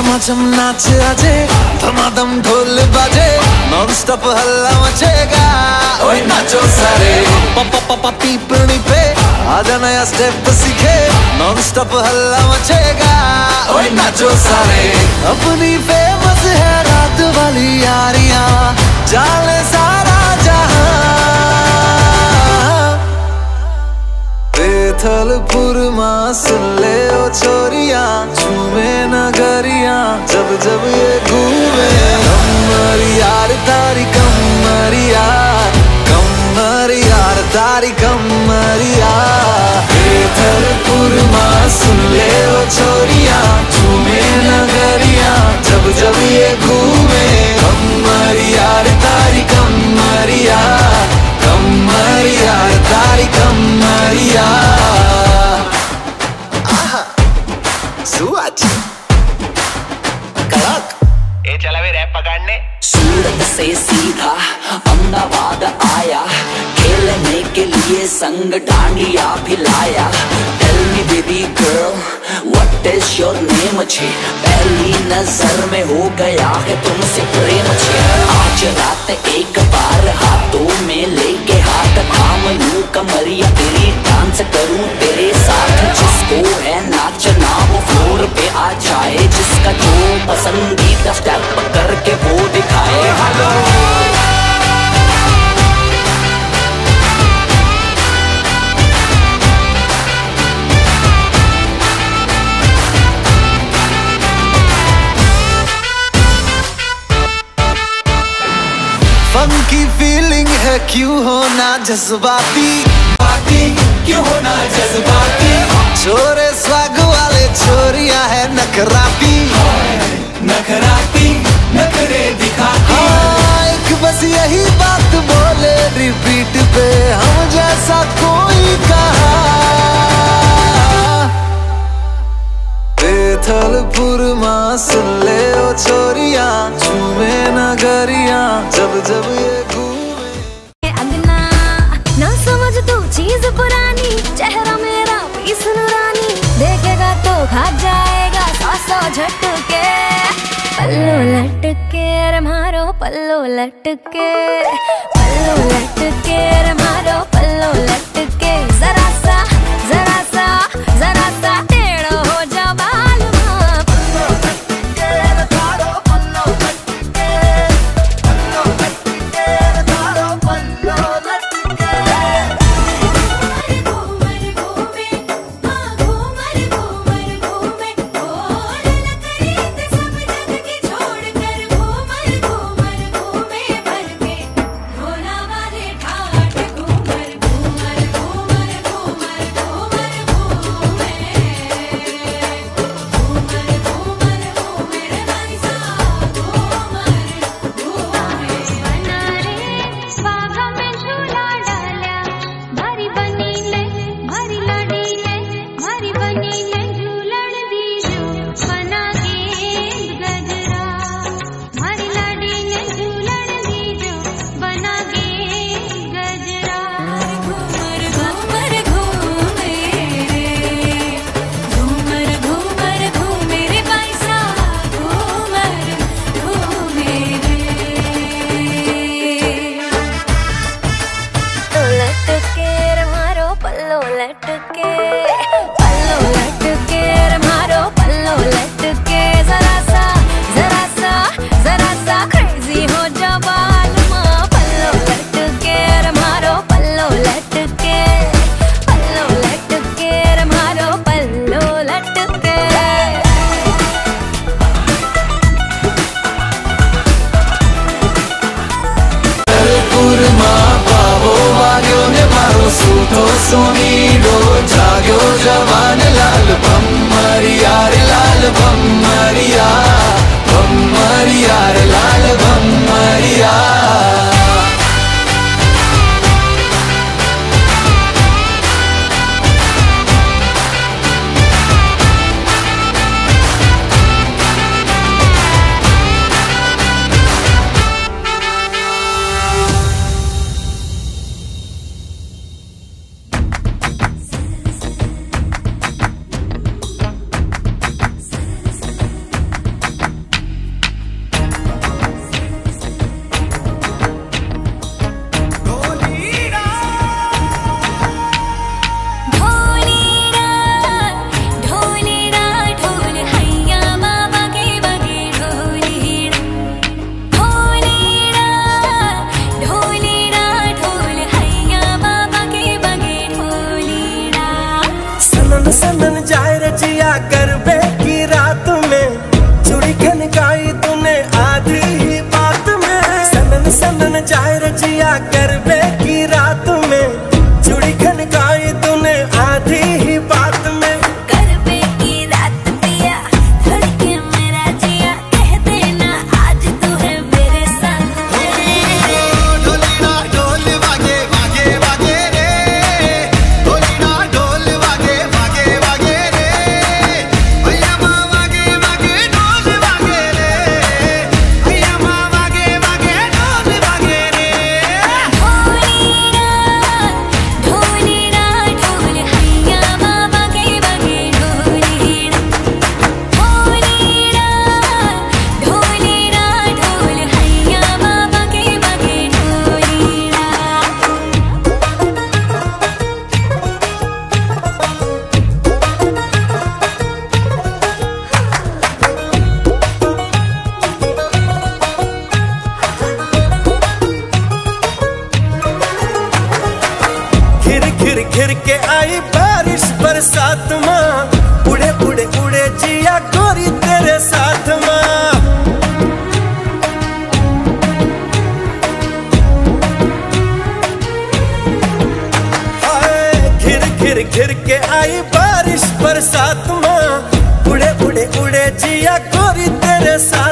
झमाझम नाच आजे, धमाधम ढोल बाजे, नॉन स्टॉप हल्ला मचेगा। ओए नाचो सारे पापा पीपनी पे, आजा नया स्टेप सीखे, नॉन स्टॉप हल्ला मचेगा। ओए नाचो सारे, अपनी फेमस है रात वाली यारियां, जाने सारा जहां। थलपुरमा सुन ले ओ छोरियां, झूमे नगरियां जब जब ये घूमे। कमर यार तारी कमर यार, कमर यार तारी कमर यार। थलपुरमा सुन ले ओ छोरियां, झूमे नगरियां जब जब ये घूमे। कमर यार तारी कमर यार, कमर यार तारी कमर यार। चला वे रैप पकड़ने। सूरत से सीधा अहमदाबाद आया, खेलने के लिए संग डांडिया भी लाया। Tell me baby girl, what is your name? छे पहली नजर में हो गया है तुमसे प्रेम छे। आज रात एक बार हाथों में लेके हाथ थाम लूं कमरिया तेरी, डांस करूं तेरे साथ। जिसको है नाचना वो फ्लोर पे आ जाए, जिसका जो पसंदीदा स्टेप करके वो दिखाए। हेलो फंकी फीलिंग है क्यों होना जज्बाती, क्यों होना जज्बाती। छोरे स्वाग वाले छोरिया है नखराती, नखराती नखरे दिखाती। हाँ एक बस यही बात बोले रिपीट पे, हम जैसा कोई कहा। थलपुरमा सुन ले ओ छोरियां, झूमे नगरियां जब जब ये घूमे। अंगना ना समझ तू चीज पुरानी, चेहरा मेरा पीस नूरानी, देखेगा तो खा जाएगा 100 झटके। पल्लो लटके रे मारो पल्लो लटके, पल्लो लटके रे मारो पल्लो लटके। जरा सा टेढ़ो हो जा बाल माँ, पल्लो लटके रे मारो पल्लो लटके, पल्लो लटके रे मारो पल्लो लटके। घूमर घूमे हाँ घूमर घूमे, बोल लकरीत सब जग की छोड़ कर। घूमर घूमे भर के ढोला वाले ठाट। घूमर घूमे रे भाई साहब घूमर बना रे बाघा में झूला डाल्या। भारी बनी ने भारी लाडी ने, भारी बनी ने झूलण दीजो बना गेंद गजरा। भारी लाडी ने झूलण दीजो बना गेंद गजरा। घूमर घूमे रे, घूमर घूमे रे भाई साहब घूमर घूमे रे। लटके रे मारो पल्लो लटके, पल्लो लटके रे मारो पल्लो लटके। जरा सा क्रेजी हो जा बाल माँ, पल्लो लटके रे मारो पल्लो लटके, पल्लो लटके रे मारो पल्लो लटके। थलपुरमा पावो वाग्यो ने मारो सूठो सोनीडो, जाग्यो जवान लाल भम्मरिया रे लाल भम्मरिया, भम्मरिया रे लाल भम्मरिया। गरबे की रात में चूड़ी खनकाई तूने आधी ही बात में। सनन सनन जाए रजिया गरबे की रात में चूड़ी खनकाई तूने आधी ही बात में। गरबे की रात पिया धड़के मेरा जिया कह देना आज तू है मेरे साथ। ढोली ना ढोल वागे वागे वागे रे, ढोली ना ढोल वागे वागे वागे रे, भैया माँ वागे वागे ढोल वागे रे, भैया माँ वागे वागे ढोल वागे रे। ढोली ना ढोल हैया बाबा के बगे ढोली ना। ढोली ना ढोल हैया बाबा के बगे ढोली ना। घिर घिर घिर के आई बारिश बरसात माँ, उड़े उड़े उड़े जिया गोरी तेरे साथ माँ। हाय घिर घिर घिर के आई बारिश बरसात माँ, उड़े उड़े उड़े जिया गोरी तेरे साथ